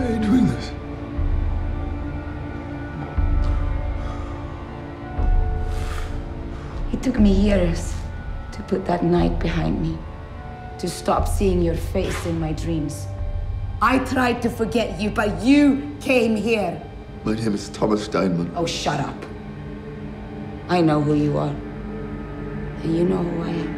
are you doing this? It took me years to put that night behind me, to stop seeing your face in my dreams. I tried to forget you, but you came here. My name is Thomas Steinman. Oh, shut up. I know who you are, and you know who I am.